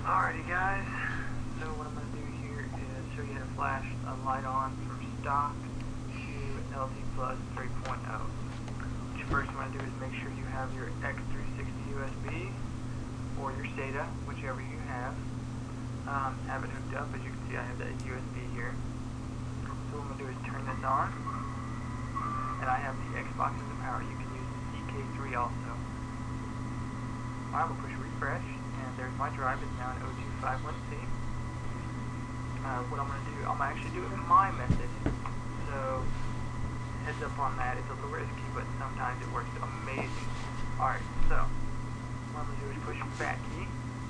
Alrighty guys, so what I'm going to do here is show you how to flash a light on from stock to LT Plus 3.0. What you first want to do is make sure you have your X360 USB or your SATA, whichever you have it hooked up. As you can see, I have that USB here. So what I'm going to do is turn this on, and I have the Xbox as a power. You can use the EK3 also. I will push refresh, and there's my drive. It's now an 0251C. What I'm going to do, I'm going to actually do it in my method. So, heads up on that. It's a little risky, but sometimes it works amazing. Alright, so, what I'm going to do is push back key.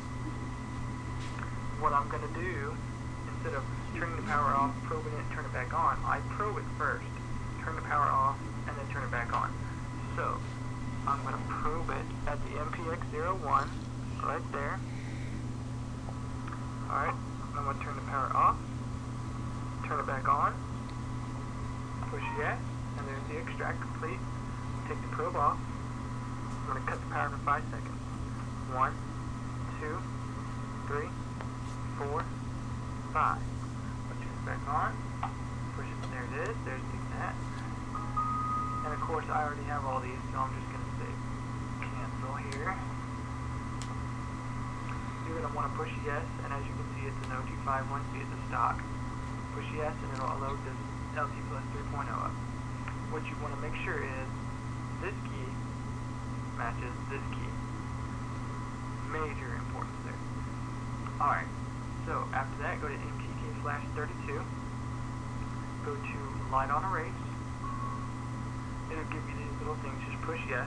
What I'm going to do, instead of turning the power off, probing it, and turn it back on, I probe it first, turn the power off, and then turn it back on. So, I'm going to probe it at the MPX01, right there. Alright, I'm going to turn the power off, turn it back on, push yes, and there's the extract complete. Take the probe off. I'm going to cut the power for 5 seconds. 1, 2, 3, 4, 5. Put it back on, push it, there it is, there's that. And of course I already have all these, so I'm just going to say cancel here. You're going to want to push yes, and as you can see it's an 0251C, it's a stock. Push yes and it'll load this LT Plus 3.0 up. What you want to make sure is this key matches this key. Major importance there. Alright, so after that go to MTK Flash 32, go to light on erase. It'll give you these little things. Just push yes,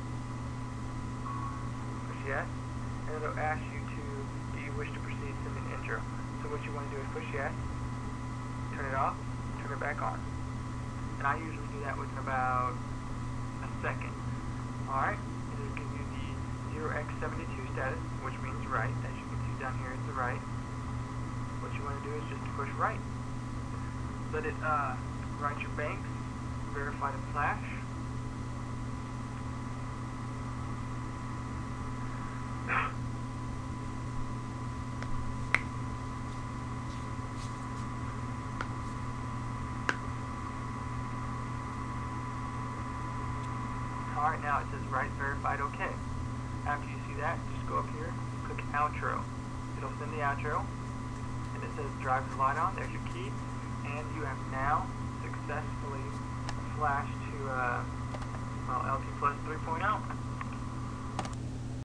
and it'll ask you to, do you wish to proceed to the intro. So what you want to do is push yes, turn it off, turn it back on. And I usually do that within about a second. Alright, it'll give you the 0x72 status, which means right. As you can see down here, it's the right. What you want to do is just push right. Let it write your banks, verify the flash. Alright, now it says write verified OK. After you see that, just go up here, click outro. It'll send the outro, and it says drive the light on. There's your key, and you have now successfully flashed to LT Plus 3.0.